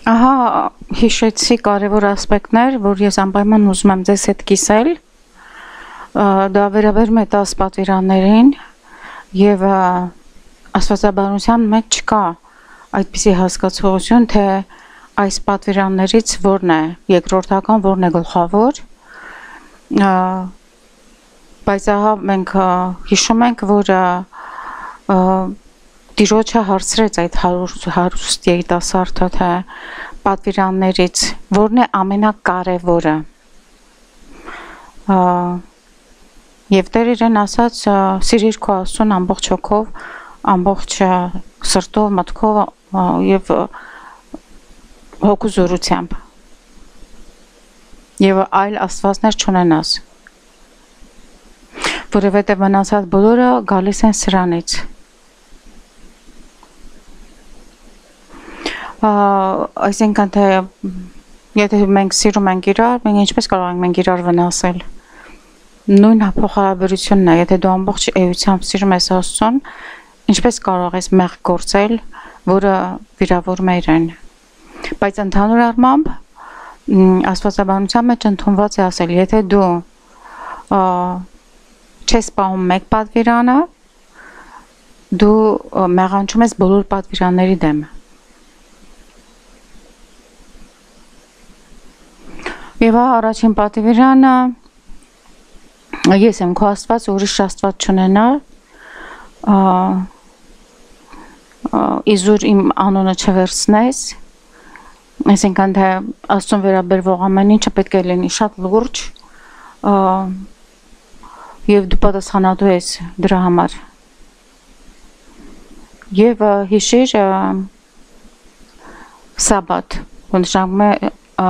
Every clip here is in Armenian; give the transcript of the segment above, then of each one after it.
Ահա հիշեցի կարևոր ասպեկտներ, որ ես անպայման ուզում եմ ձեզ հետ կիսել, դա վերաբերում է 10 պատվիրաններին եւ աստվածաբանության մեջ չկա այդպիսի հասկացողություն, թե այս պատվիրաններից որն է երկրորդական, որն է գլխավոր, բայց ահա մենք հիշում ենք, որ Տիրոջը հարցրեց այդ հարուստ երիտասարդը, թե պատվիրաններից որն է ամենակարևորը, եւ Տեր իրեն ասաց, սիրիր քո Աստծուն ամբողջ հոգով, ամբողջ սրտով, մտքով եւ հոգու զորությամբ եւ այլ աստվածներ չունենաս, որովհետեւ մնացած բոլորը գալիս են սրանից։ Այսինքն թե եթե մենք սիրում ենք իրար, մենք ինչպես կարող ենք մենք իրար վնասել։ Նույն փոխհարաբերությունն է, եթե դու ամբողջ էությամբ սիրում ես Աստծուն, ինչպես կարող ես մեղք գործել, որը վիրավորում է իրեն։ Բայց ընդհանուր առմամբ աստվածաբանության մեջ ընդունված է ասել, եթե դու չես պահում մեկ պատվիրանը, դու մեղանչում ես բոլոր պատվիրանների դեմ։ Եվ առաջին պատվիրանը ես եմ քո Աստված, ուրիշ Աստված չունենա, իզուր իմ անունը չվերցնես, այսինքն թե Աստծուն վերաբերվող ամեն ինչը պետք է լինի շատ լուրջ, եւ դու պատասխանատու ես դրա համար։ Եվ հիշիր Սաբաթ, նշանակում է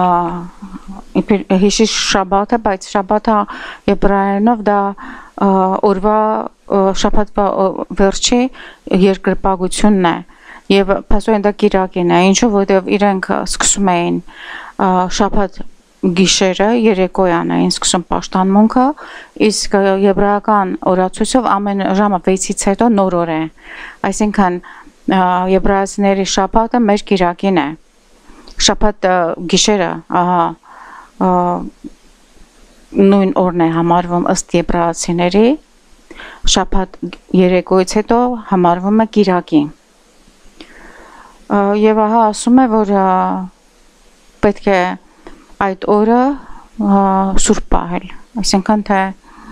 հիշի շաբաթը, բայց շաբաթը եբրայերենով դա օրվա շաբաթվա վերջի երկրպագությունն է եւ փաստորեն դա կիրակին է, ինչու որովհետեւ իրենք սկսում էին շաբաթ գիշերը, երեկոյան էին սկսում պաշտամունքը, իսկ եբրայական օրացույցով ամեն ժամը 6-ից հետո նոր օր է, այսինքն եբրայացիների շաբաթը մեր կիրակին է, շաբաթ գիշերը, նույն օրն է համարվում ըստ եբրայացիների, շաբաթ երեկոյից հետո համարվում է կիրակի։ Եվ ահա ասում է, որ պետք է այդ օրը սուրբ պահել, այսինքն թե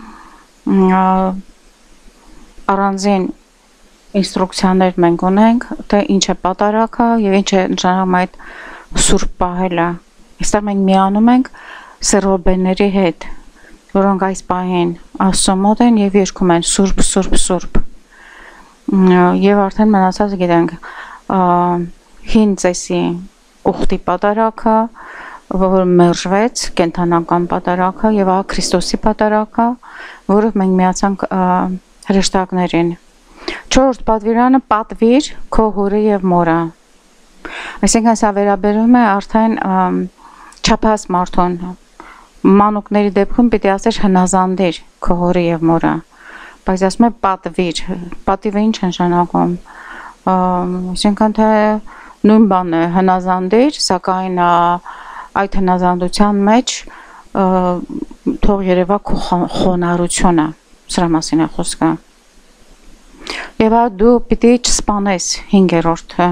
առանձին ինստրուկցիաներ մենք ունենք, թե ինչ է պատարագը եւ ինչ է նշանակում այդ սուրբ պահելը։ Այստեղ մենք միանում ենք սերոբեների հետ, որոնք այս պահին Աստծո մոտ են եւ երգում են սուրբ, սուրբ, սուրբ։ Եվ արդեն մնացած գիտենք հին ծեսի ուխտի պատարագը, որ մերժվեց, կենթանական պատարագը եւ ահա Քրիստոսի պատարագը, որով մենք միացանք հրեշտակներին։ 4-րդ պատվիրանը պատվիր քո հորը եւ մորը։ Այսինքն սա վերաբերում է արդեն չափահաս մարդուն, մանուկների դեպքում պիտի ասեր հնազանդիր քո հորը եւ մորը, բայց ասում է պատվիր, պատիվը ինչ է նշանակում, այսինքն թե նույն բանն է, հնազանդիր, սակայն այդ հնազանդության մեջ թող երևա քո խոնարհությունը, սրա մասին է խոսքը։ Եվ դու պիտի չսպանես 5-րդը։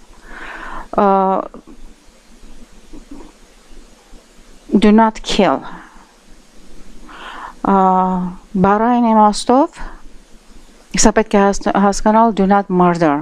Do not kill. Բարային իմաստով սա պետք է հասկանալ do not murder.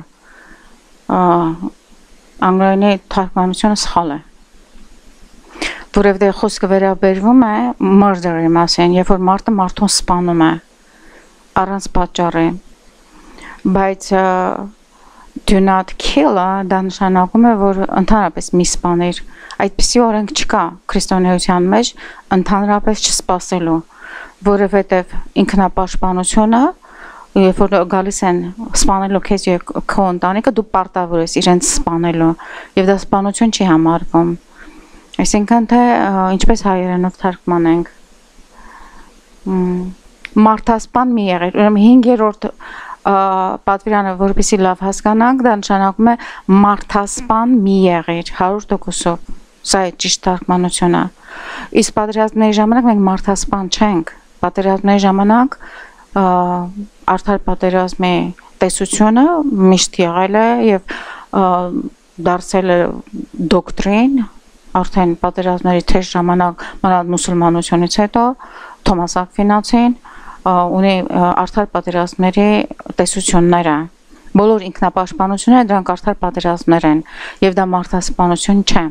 Անգլերենի թարգմանությունը սխալ է։ Որովհետև խոսքը վերաբերվում է murder-ի մասին, երբ որ մարդը մարդուն սպանում է առանց պատճառի։ Բայց do not kill-ը դա նշանակում է, որ ընդհանրապես մի սպանիր, այդպիսի օրենք չկա քրիստոնեության մեջ ընդհանրապես չսպասելու, որովհետև ինքնապաշտպանությունը, երբ որ գալիս են սպանելու քեզ եւ քո ընտանիքը, դու պարտավոր ես իրենց սպանելու, եւ դա սպանություն չի համարվում։ Այսինքն թե ինչպես հայերենով թարգմանենք, մարդասպան մի եղեք, ուրեմն 5-րդ պատվիրանը որպեսզի լավ հասկանանք, դա նշանակում է մարդասպան մի եղիր 100%-ով։ Սա է ճիշտ թարգմանությունը։ Իսկ պատերազմների ժամանակ մենք մարդասպան չենք։ Պատերազմների ժամանակ արդար պատերազմի տեսությունը միշտ եղել է եւ դարձել է դոկտրին, արդեն պատերազմների թեժ ժամանակ մանավանդ մուսուլմանությունից հետո Թոմաս Ակվինացին ունի արդար պատերազմների տեսությունները։ Բոլոր ինքնապաշտպանությունները դրանք արդար պատերազմներ են եւ դա մարդասպանություն չէ։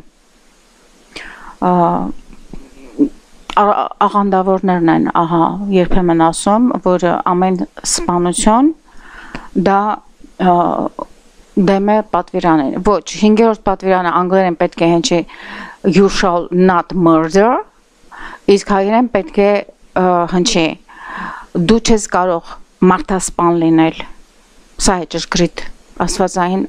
Աղանդավորներն են, ահա, երբեմն ասում, որ ամեն սպանություն դա դեմ է պատվիրանին։ Ոչ, 5-րդ պատվիրանը անգլերեն պետք է հնչի you shall not murder, իսկ հայերեն պետք է հնչի դու չես կարող մարդասպան լինել։ Սա է ճշգրիտ աստվածային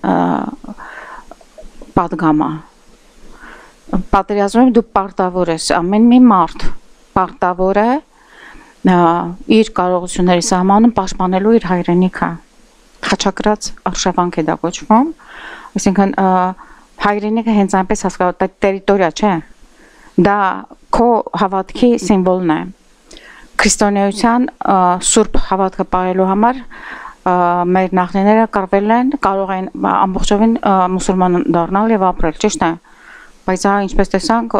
պատգամը։ Պատերազմում դու պարտավոր ես, ամեն մի մարդ պարտավոր է իր կարողությունների սահմանում պաշտպանելու իր հայրենիքը։ Խաչակրած արշավանք է դա կոչվում, այսինքն հայրենիքը հենց այնպես հասկանալու, դա տերիտորիա չէ, դա քո հավատքի սիմվոլն է։ Քրիստոնեության սուրբ հավատքը պահելու համար մեր նախնիները կռվել են, կարող են ամբողջովին մուսուլման դառնալ եւ ապրել, ճիշտ է։ Բայց ինչպես տեսանք,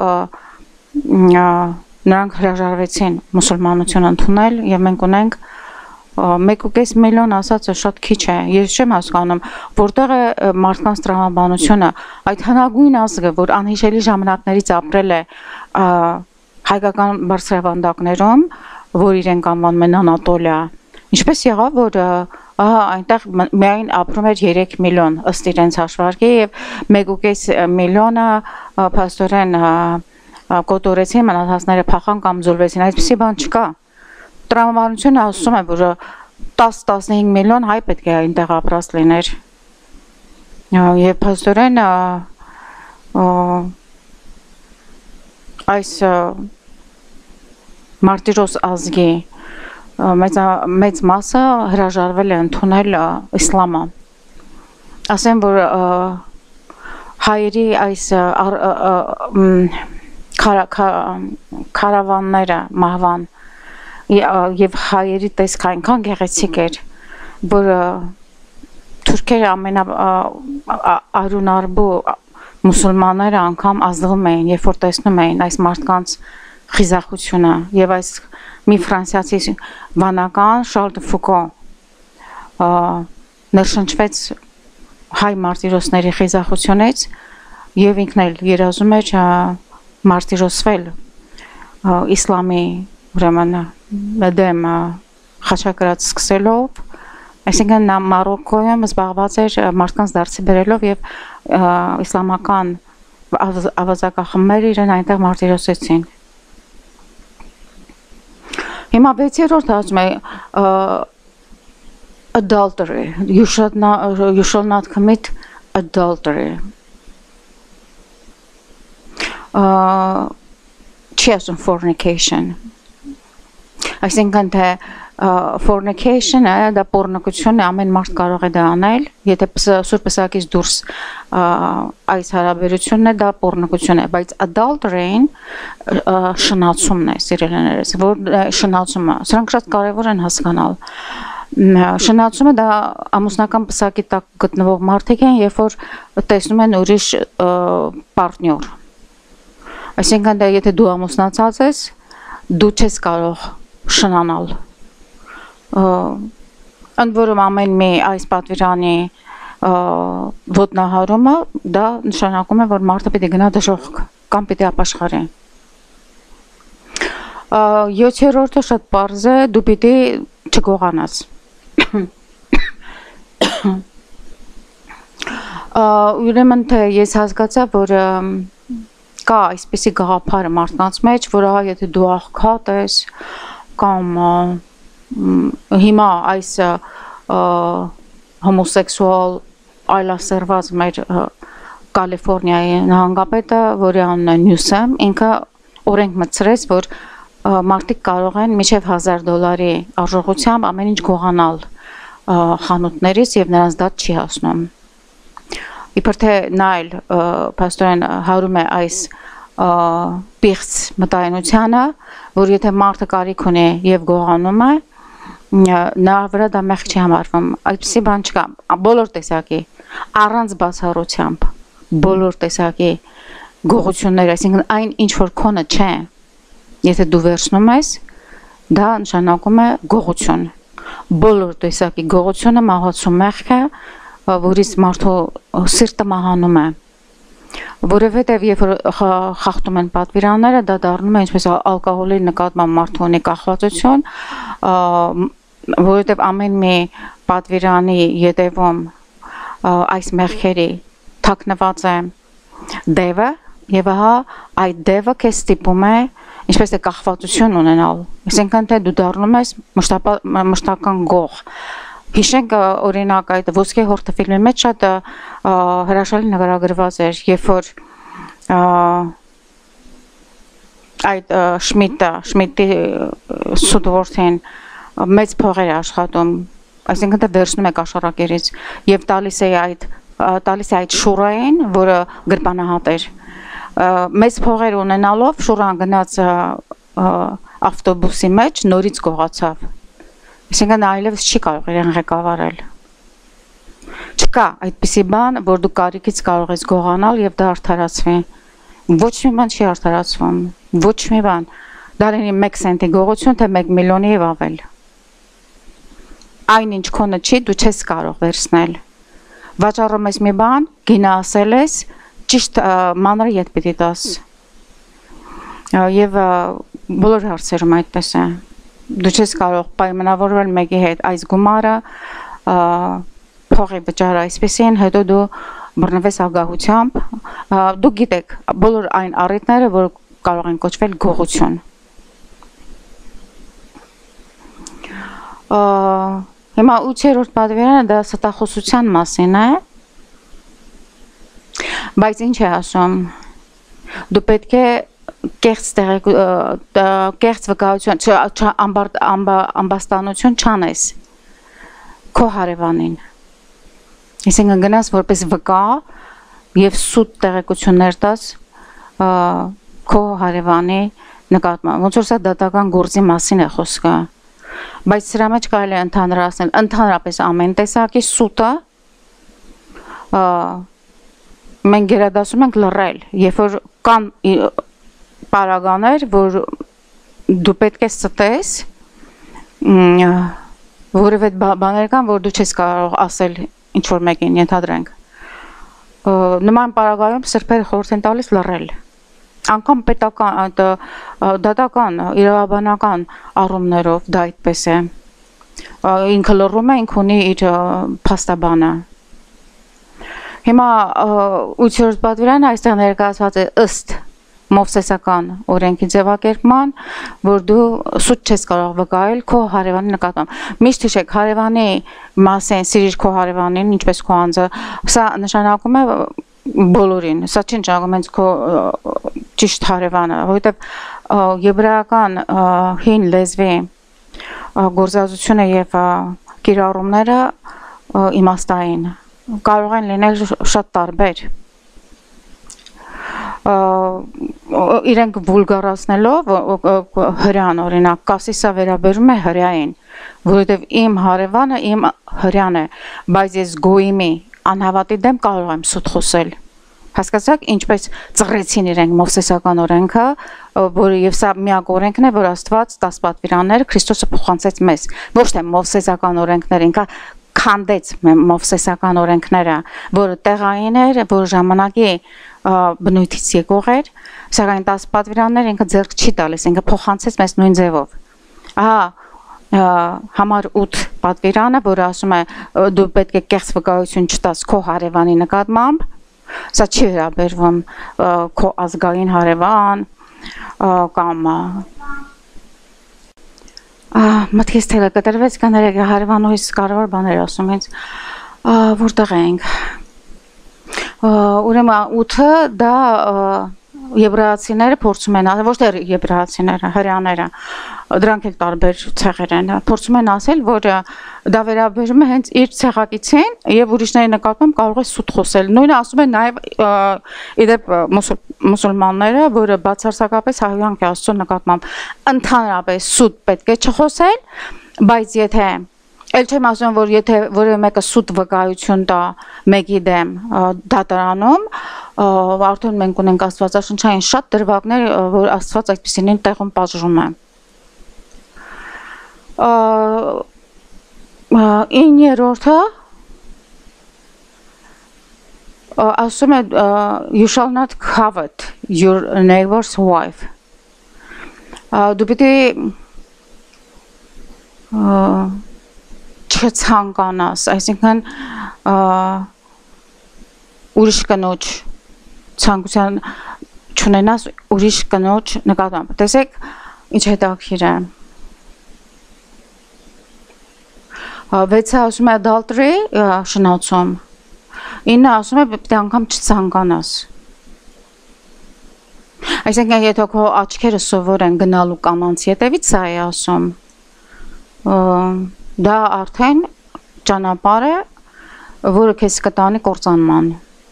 նրանք հրաժարվեցին մուսուլմանություն ընդունել եւ մենք ունենք 1.5 միլիոն ասածը շատ քիչ է։ Ես չեմ հասկանում, որտեղ է մարդկանց տրամաբանությունը, այդ հնագույն ազգը, որ անհիշելի ժամանակներից ապրել է հայկական բարձրավանդակներում, որ իրենք անվանում են Անատոլիա, ինչպես եղավ, որ այնտեղ միայն ապրում էր 3 միլիոն ըստ իրենց հաշվարկի եւ 1.5 միլիոնը փաստորեն կոտորեցին, մնացածները փախան կամ զոհվեցին, այդպիսի բան չկա։ Տրամաբանությունը ասում է, որ 10-15 միլիոն հայ պետք է այնտեղ ապրած լիներ։ Եվ փաստորեն այս մարտիրոս ազգի մեծ մասը հրաժարվել է ընդունել իսլամը։ Ասեմ, որ հայերի այս քարավանները մահվան եւ հայերի տեսք այնքան գեղեցիկ էր, որ թուրքերը ամենաարունարբու մուսուլմանները անգամ ազդվում էին, երբ որ տեսնում էին այս մարդկանց խիզախությունը եւ այս մի ֆրանսիացի վանական Շարլ դը Ֆուկո ներշնչվեց հայ մարտիրոսների խիզախությունից եւ ինքն էլ երազում էր մարտիրոսվել իսլամի ուրեմն դեմ խաչակրած սկսելով, այսինքն նա Մարոկոյում զբաղված էր մարդկանց դարձի բերելով եւ իսլամական ավազակախմբերը իրեն այնտեղ մարտիրոսեցին։ Հիմա 6-րդ ասում է adultery, you shall not commit adultery. Չի ասում fornication. Այսինքն թե fornication-ը դա պոռնկություն է, ամեն մարդ կարող է դա անել, եթե սուրբ պսակից դուրս այս հարաբերությունն է, դա պոռնկություն է, բայց adultery-ին շնացումն է, սիրելիներս, որ շնացումը, սրանք շատ կարևոր են հասկանալ։ Շնացումը դա ամուսնական պսակի տակ գտնվող մարդիկ են, երբ որ տեսնում են ուրիշ պարտնյոր։ Այսինքն դա եթե դու ամուսնացած ես, դու չես կարող շնանալ։ Ընդ որում ամեն մի այս պատվիրանի ոտնահարումը դա նշանակում է, որ մարդը պիտի գնա դժոխք կամ պիտի ապաշխարի։ 7-րդը շատ պարզ է, դու պիտի չգողանաս։ Ուրեմն թե ես հասկացա, որ կա այսպեսի գաղափար մարդկանց մեջ, որ եթե դու աղքատ ես կամ հիմա այս հոմոսեքսուալ այլասերված մեր Կալիֆոռնիայի նահանգապետը, որի անունը Նյուսեմ, ինքը օրենք մտցրեց, որ մարդիկ կարող են մինչև $1000 արժողությամբ ամեն ինչ գողանալ խանութներից եւ նրանց դա չի հասնում։ Իբր թե նա էլ պաստորեն հարում է այս պիղծ մտայնությանը, որ եթե մարդը կարիք ունի եւ գողանում է, նա վրա դա մեղք չի համարվում։ Այդպիսի բան չկա։ Բոլոր տեսակի առանց բացառությամբ բոլոր տեսակի գողությունները, այսինքն այն ինչ որ քոնը չէ, եթե դու վերցնում ես, դա նշանակում է գողություն։ Բոլոր տեսակի գողությունը մահացու մեղք է, որից մարդու սիրտը մահանում է։ Որովհետև երբ որ խախտում են պատվիրանները, դա դառնում է ինչպես ալկոհոլի նկատմամբ մարդու ունի կախվածություն, որովհետև ամեն մի պատվիրանի ետևում այս մեղքերի թաքնված է դևը, եւ ահա այդ դևը քեզ ստիպում է ինչպես է կախվածություն ունենալ, այսինքն թե դու դառնում ես մշտական գող։ Հիշենք օրինակ այդ ոսկե հորթը ֆիլմի մեջ շատ հրաշալի նկարագրված էր, երբ որ այդ Շմիդտի սուդորթին մեծ փողեր աշխատում, այսինքն թե վերցնում է կաշառակերից եւ տալիս է այդ շուրային, որը գրպանահատ էր։ Մեծ փողեր ունենալով շուրան գնաց ավտոբուսի մեջ, նորից գողացավ։ Այսինքն այլևս չի կարող իրեն ղեկավարել։ Չկա այդպիսի բան, որ դու կարիքից կարող ես գողանալ եւ դա արդարացվի։ Ոչ մի բան չի արդարացվում, ոչ մի բան։ Դա լինի 1 սենտի գողություն, թե 1 միլիոնի եւ ավել։ Այնինչ քոնը չի, դու չես կարող վերցնել։ Վաճառում ես մի բան, գինը ասել ես, ճիշտ մանրը ետ պիտի տաս։ Եվ բոլոր հարցերում այդպես է։ Դու չես կարող պայմանավորվել մեկի հետ այս գումարը, փողի վճարը այսպեսին, հետո դու բռնվես ագահությամբ, դու գիտեք բոլոր այն առիթները, որ կարող են կոչվել գողություն։ Հիմա 8-րդ պատվիրանը դա ստախոսության մասին է, բայց ինչ է ասում, դու պետք է կեղծ վկայություն, ամբաստանություն չանես քո հարևանին։ Այսինքն գնաս որպես վկա եւ սուտ տեղեկություններ տաս քո հարևանի նկատմամբ։ Ոնց որ սա դատական գործի մասին է խոսքը։ Բայց սրա մեջ կարելի է ընդհանուր ասել, ընդհանրապես ամեն տեսակի սուտը մենք գերադասում ենք լռել, երբ որ կան պարագաներ, որ դու պետք է ստես, որովհետեւ բաներ կան, որ դու չես կարող ասել ինչ որ մեկին, ենթադրենք։ Նման պարագայում սրբերը խորհուրդ են տալիս լռել։ Անկամ պետական, դատական, իրավաբանական առումներով դա այդպես է։ Ինքը լռում է, ինքը ունի իր փաստաբանը։ Հիմա 8-րդ պատվիրանը այստեղ ներկայացված է ըստ մովսեսական օրենքի ձևակերպման, որ դու սուտ չես կարող վկայել քո հարևանի նկատմամբ։ Միշտ հիշեք, հարևանի մասին սիրիր քո հարևանին, ինչպես քո անձը, սա նշանակում է բոլորին, սա չի նշանակում հենց քո ճիշտ հարևանը, որովհետև եբրայական հին լեզվի գործազությունը եւ կիրառումները իմաստային կարող են լինել շատ տարբեր։ Իրենք վուլգարացնելով հրյան, օրինակ, կասիսա վերաբերում է հրյային, որովհետև իմ հարևանը իմ հրյան է, բայց ես գոյիմի անհավատի դեմ կարող եմ սուտ խոսել։ Հասկացաք, ինչպես ծռեցին իրենք մովսեսական օրենքը, որը եւ սա միակ օրենքն է, որ Աստված 10 պատվիրանները Քրիստոսը փոխանցեց մեզ։ Ոչ թե մովսեսական օրենքները, ինքը քանդեց մովսեսական օրենքները, որը տեղային էր, որ ժամանակի բնույթից եկող էր, սակայն 10 պատվիրանները ինքը ձեռք չի տալիս, ինքը փոխանցեց մեզ նույն ձևով։ Ահա համար 8 պատվիրանը, որը ասում է դու պետք է կեղծ վկայություն չտաս քո հարևանի նկատմամբ, սա չի վերաբերվում քո ազգային հարևան կամ մտքից թելը կտրվեց, կներեք հարևանուհիս կարևոր բաներ ասում ինձ, որտեղ ենք։ Ուրեմն 8-ը դա եբրայացիները փորձում են, ոչ թե եբրայացիները, հրյաները դրանք էլ տարբեր ցեղեր են, փորձում են ասել, որ դա վերաբերում է հենց իր ցեղակիցին եւ ուրիշների նկատմամբ կարող է սուտ խոսել։ Նույնը ասում են նաեւ իդեպ մուսուլմանները, որը բացարձակապես հայհոյանք է Աստծո նկատմամբ ընդհանրապես սուտ պետք է չխոսել, բայց եթե Էլ չեմ ասում, որ եթե որևէ մեկը սուտ վկայություն տա մեկի դեմ դատարանում, արդեն մենք ունենք աստվածաշնչային շատ դրվագներ, որ Աստված այդպիսին տեղում պատժում է։ 9-րդը ասում է you shall not covet your neighbor's wife։ Դու պիտի չցանկանաս, այսինքն ուրիշ կնոջ ցանկության չունենաս ուրիշ կնոջ նկատմամբ։ Տեսեք, ինչ հետաքրքիր է։ 6-ը ասում է adultery, շնացում։ 9-ը ասում է պետք է անգամ չցանկանաս։ Այսինքն եթե քո աչքերը սովոր են գնալու կանանց ետևից, սա է ասում։ Դա արդեն ճանապարհ է, որը քեզ կտանի կործանման։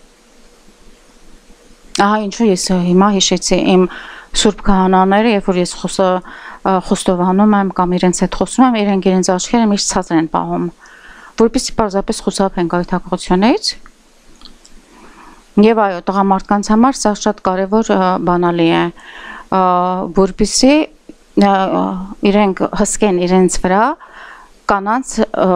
Ահա ինչու ես հիմա հիշեցի իմ սուրբ քահանաները, երբ որ ես խոստովանում եմ կամ իրենց հետ խոսում եմ, իրենք իրենց աչքերը միշտ ցածր են պահում, որպեսզի պարզապես խուսափեն գայթակղությունից։ Եվ այո, տղամարդկանց համար սա շատ կարևոր բանալի է, որպեսզի իրենք հսկեն իրենց վրա կանանց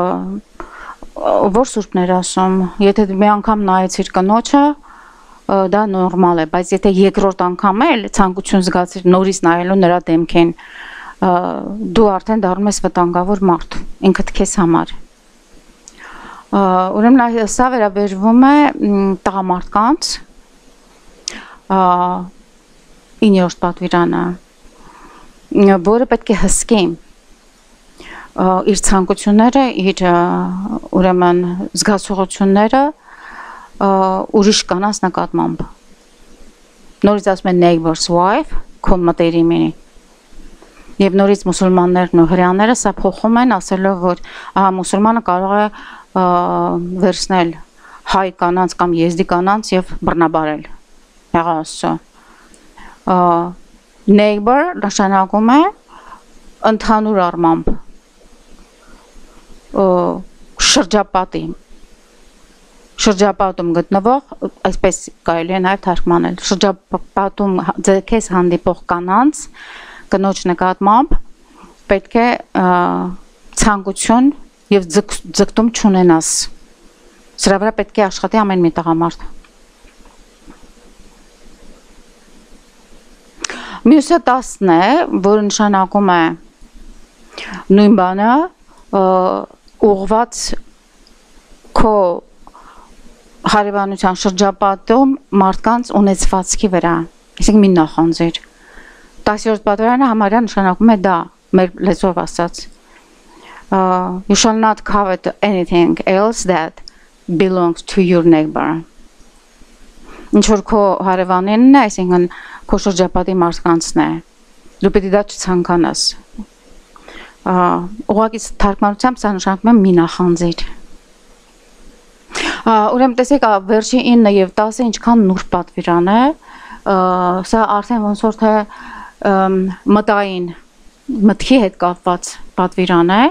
որ սուրբներ ասում, եթե մի անգամ նայեցիր կնոջը, դա նորմալ է, բայց եթե երկրորդ անգամ էլ ցանկություն զգացիր նորից նայելու նրա դեմքին, դու արդեն դառնում ես վտանգավոր մարդ, ինքդ քեզ համար։ Ուրեմն սա վերաբերվում է տղամարդկանց 9-րդ պատվիրանը, որը պետք է հսկի իր ցանկությունները, իր ուրեմն զգացողությունները ուրիշ կանանց նկատմամբ։ Նորից ասում են neighbor's wife, քո մտերիմի։ Եվ նորից մուսուլմաններն ու հրեաները սա փոխում են, ասելով, որ մուսուլմանը կարող է վերցնել հայ կանանց կամ եզդի կանանց եւ բռնաբարել։ Եղա Աստծո։ Neighbor նշանակում է ընդհանուր առմամբ շրջապատում գտնվող, այսպես կարելի է նաև թարգմանել, շրջապատում ձեզ հանդիպող կանանց կնոջ նկատմամբ պետք է ցանկություն եւ ձգտում չունենաս։ Սրա վրա պետք է աշխատի ամեն մի տղամարդ։ Մյուսը 10-ն է, որը նշանակում է նույն բանը, ուղղված քո հարևանության շրջապատում մարդկանց ունեցվածքի վրա, այսինքն մի նախանձեր։ 10-րդ պատվիրանը համարյա նշանակում է դա, մեր լեզվով ասած։ You shall not covet anything else that belongs to your neighbor։ Ինչ որ քո հարևանինն է, այսինքն քո շրջապատի մարդկանցն է։ Դու պետք է դա չցանկանաս։ Ուղղակի թարգմանությամբ սա նշանակում է մի նախանձեր։ Ուրեմն տեսեք, վերջի 9 եւ 10-ը ինչքան նուրբ պատվիրան է, սա արդեն ոնց որ թե մտային մտքի հետ կապված պատվիրան է,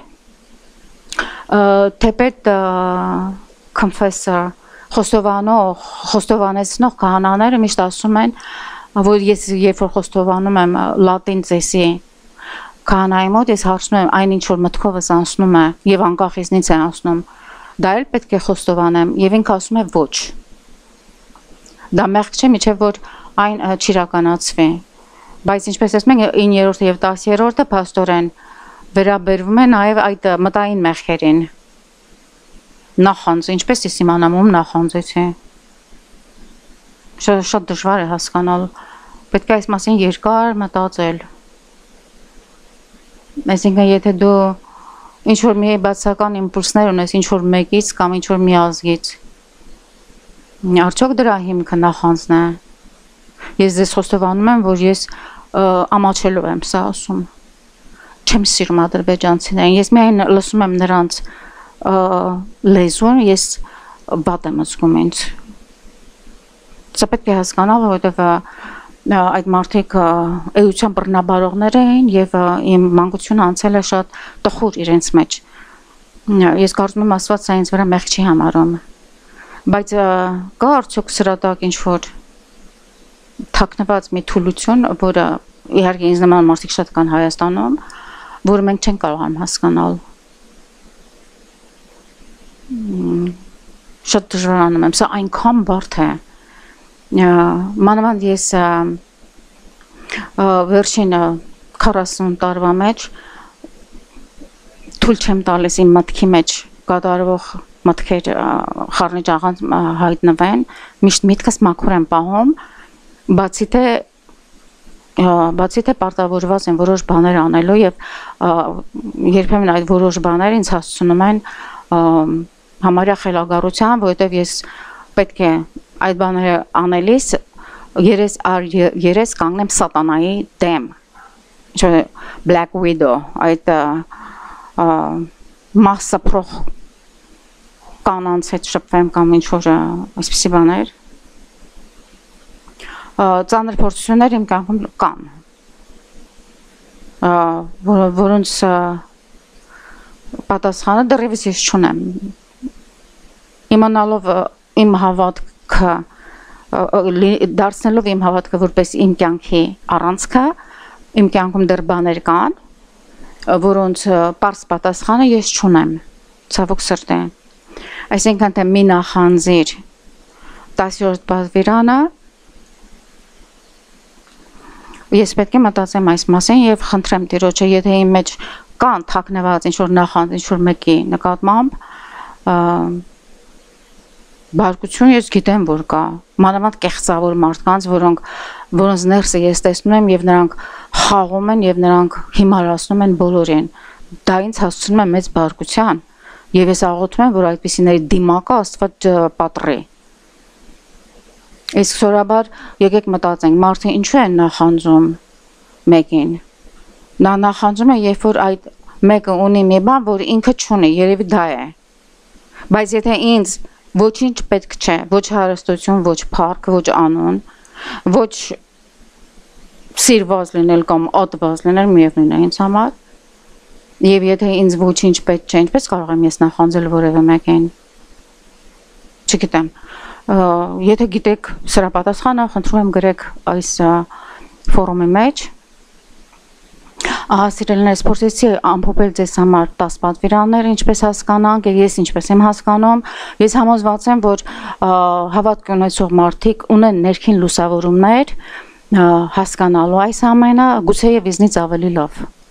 թեպետ confessor խոստովանեցնող քահանաները միշտ ասում են, որ ես երբ որ խոստովանում եմ լատին ծեսի քահանայի մոտ, ես հարցնում եմ այն ինչ որ մտքովս անցնում է եւ անկախ ինձնից է անցնում, դա էլ պետք է խոստովանեմ եւ ինքը ասում է ոչ։ Դա մեղք չէ, միջև որ այն չիրականացվի։ Բայց ինչպես ասում ենք 9-րդը եւ 10-րդը փաստորեն վերաբերվում է նաեւ այդ մտային մեղքերին։ Նախանձ, ինչպես ես իմանամ ում նախանձեցի։ Շատ դժվար է հասկանալ։ Պետք է այս մասին երկար մտածել։ Այսինքն եթե դու ինչ որ մի բացական իմպուլսներ ունես ինչ որ մեկից կամ ինչ որ մի ազգից, արդյոք դրա հիմքը նախանձն է։ Ես ձեզ խոստովանում եմ, որ ես ամաչելով եմ սա ասում։ չեմ սիրում ադրբեջանցիներին, ես միայն լսում եմ նրանց լեզուն, ես վատ եմ զգում ինձ։ Սա պետք է հասկանալ, որովհետև այդ մարդիկ էության բռնաբարողներ էին եւ իմ մանկությունը անցել է շատ տխուր իրենց մեջ։ Ես կարծում եմ Աստված սա ինձ վրա մեղք չի համարում։ Բայց կա արդյոք սրա տակ ինչ-որ թաքնված մի թուլություն, որը իհարկե ինձ նման մարդիկ շատ կան Հայաստանում, որը մենք չենք կարողանում հասկանալ։ Շատ դժվարանում եմ, սա այնքան բարդ է։ Մանավանդ ես վերջին 40 տարվա մեջ թույլ չեմ տալիս իմ մտքի մեջ կատարվող մտքեր խառնիճաղանց հայտնվեն, միշտ միտքս մաքուր եմ պահում, բացի թե պարտավորված են որոշ բաներ անելու եւ երբեմն այդ որոշ բաները ինձ հասցնում են համարյա խելագարության, որովհետեւ ես պետք է այդ բաները անելիս երես առ երես կանգնեմ սատանայի դեմ, ինչ Black Widow, այդ մասսապրող կանանց հետ շփվեմ կամ ինչ-որ այսպիսի բաներ։ Ծանր փորձություններ իմ կյանքում կան, որոնց պատասխանը դեռևս ես չունեմ։ Իմանալով իմ հավատքը, դարձնելով իմ հավատքը որպես իմ կյանքի առանցքը, իմ կյանքում դեռ բաներ կան, որոնց պարզ պատասխանը ես չունեմ, ցավոք սրտի։ Այսինքն թե մի նախանձիր 10-րդ պատվիրանը ես պետք է մտածեմ այս մասին եւ խնդրեմ Տիրոջը, եթե իմ մեջ կան թաքնված ինչ-որ նախանձ, ինչ-որ մեկի նկատմամբ բարկություն ես գիտեմ, որ կա, մանավանդ կեղծավոր մարդկանց, որոնց ներսը ես տեսնում եմ եւ նրանք խաղում են եւ նրանք հիմարացնում են բոլորին։ Դա ինձ հասցնում է մեծ բարկության եւ ես աղոթում եմ, որ այդպիսիների դիմակը Աստված պատռի։ Իսկ սովորաբար եկեք մտածենք, մարդը ինչու է նախանձում մեկին։ Նա նախանձում է, երբ որ այդ մեկը ունի մի բան, որ ինքը չունի, երևի դա է։ Բայց եթե ինձ ոչինչ պետք չէ, ոչ հարստություն, ոչ փառք, ոչ անուն, ոչ սիրված լինել կամ ատված լինել, միևնույն է ինձ համար։ Եվ եթե ինձ ոչինչ պետք չէ, ինչպես կարող եմ ես նախանձել որևէ մեկին։ Չգիտեմ։ Եթե գիտեք սրա պատասխանը, խնդրում եմ գրեք այս ֆորումի մեջ։ Սիրելիներ, փորձեցի ամփոփել ձեզ համար 10 պատվիրաններ, ինչպես հասկանանք, եւ ես ինչպես եմ հասկանում, ես համոզված եմ, որ հավատք ունեցող մարդիկ ունեն ներքին լուսավորումներ հասկանալու այս ամենը, գուցե եւ իզնից ավելի լավ։